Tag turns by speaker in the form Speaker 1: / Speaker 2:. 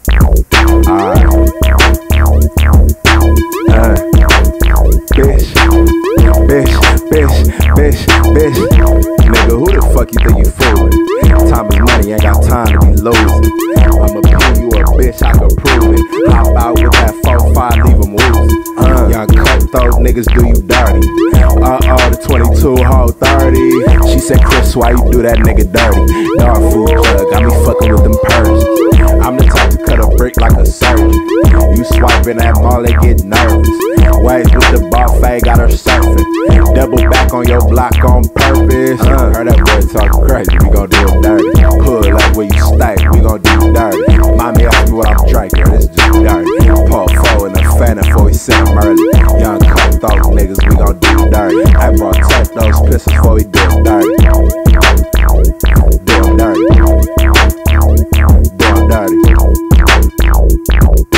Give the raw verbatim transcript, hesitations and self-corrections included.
Speaker 1: Alright. Uh, bitch, bitch, bitch, bitch, bitch. Nigga, who the fuck you think you fooling? Time is money, ain't got time to be losing. I'ma pull you a bitch, I can prove it. Hop out with that four five, leave them woozy. Uh, young cutthroat niggas do you dirty. Uh-oh, the twenty-two, whole thirty. She said, Chris, why you do that nigga dirty? Dog food plug, got me fucking with them purses. I'm the type to cut a brick like a surgeon. You swiping that mall, they get nervous. Waves with the buffet, got her surfing. Double back on your block on purpose. Uh, heard that boy talking crazy, we gon' do it dirty. Pull up where you stay, we gon' do it dirty. Mommy asked me what I'm drinking, this is just dirty. Paul four in the fan before we send them early. Young cutthroat niggas, we gon' do it dirty. I brought tech those pistols before we do it dirty. Do it dirty. Do it dirty.